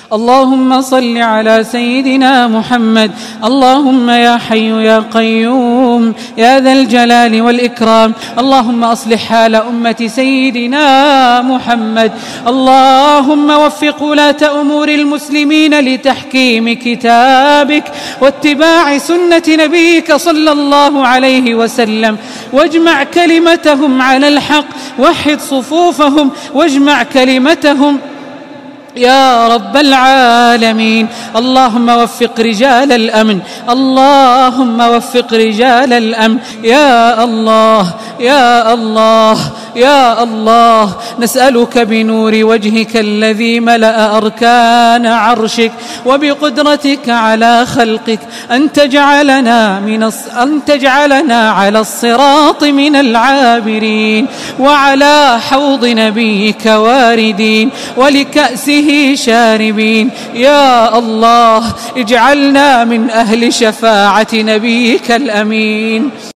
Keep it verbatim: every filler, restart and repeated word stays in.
اللهم صل على سيدنا محمد. اللهم يا حي يا قيوم يا ذا الجلال والإكرام، اللهم أصلح حال أمة سيدنا محمد. اللهم وفق ولاة أمور المسلمين لتحكيم كتابك واتباع سنة نبيك صلى الله عليه وسلم، واجمع كلمتهم على الحق، وحد صفوفهم واجمع كلمتهم يا رب العالمين. اللهم وفق رجال الأمن، اللهم وفق رجال الأمن يا الله يا الله يا الله. نسألك بنور وجهك الذي ملأ أركان عرشك وبقدرتك على خلقك أن تجعلنا من الص... أن تجعلنا على الصراط من العابرين، وعلى حوض نبيك واردين، ولكأسه شاربين يا الله. اجعلنا من أهل شفاعة نبيك الأمين.